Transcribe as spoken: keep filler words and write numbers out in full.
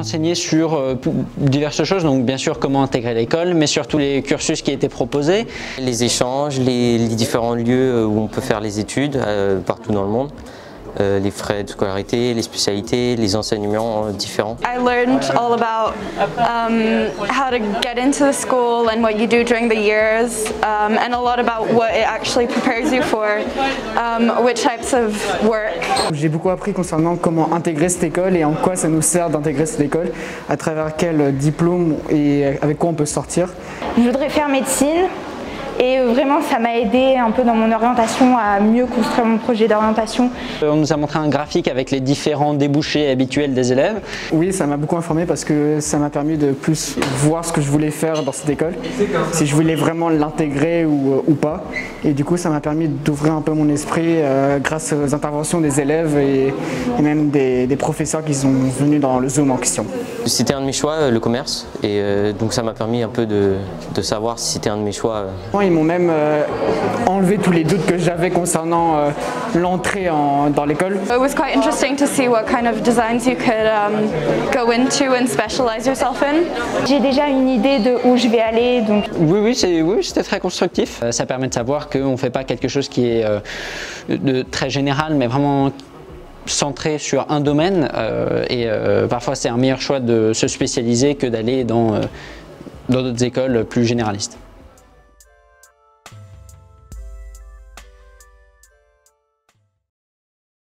renseigné sur euh, diverses choses, donc bien sûr comment intégrer l'école, mais surtout les cursus qui étaient proposés. Les échanges, les, les différents lieux où on peut faire les études euh, partout dans le monde. Euh, les frais de scolarité, les spécialités, les enseignements euh, différents. I learned all about um, how to get into the school and what you do during the years, um, and a lot about what it actually prepares you for, um, which types of work. J'ai beaucoup appris concernant comment intégrer cette école et en quoi ça nous sert d'intégrer cette école, à travers quel diplôme et avec quoi on peut sortir. Je voudrais faire médecine. Et vraiment, ça m'a aidé un peu dans mon orientation à mieux construire mon projet d'orientation. On nous a montré un graphique avec les différents débouchés habituels des élèves. Oui, ça m'a beaucoup informé parce que ça m'a permis de plus voir ce que je voulais faire dans cette école, si je voulais vraiment l'intégrer ou, ou pas. Et du coup, ça m'a permis d'ouvrir un peu mon esprit euh, grâce aux interventions des élèves et, et même des, des professeurs qui sont venus dans le Zoom en question. C'était un de mes choix, le commerce, et euh, donc ça m'a permis un peu de, de savoir si c'était un de mes choix. Euh. Ils m'ont même euh, enlevé tous les doutes que j'avais concernant euh, l'entrée dans l'école. It was quite interesting to see what kind of designs you could um, go into and specialize yourself in. J'ai déjà une idée de où je vais aller. Donc... Oui, oui, c'est, oui, c'était très constructif. Euh, ça permet de savoir qu'on ne fait pas quelque chose qui est euh, de, très général, mais vraiment centré sur un domaine. Euh, et euh, parfois, c'est un meilleur choix de se spécialiser que d'aller dans, euh, dans d'autres écoles plus généralistes.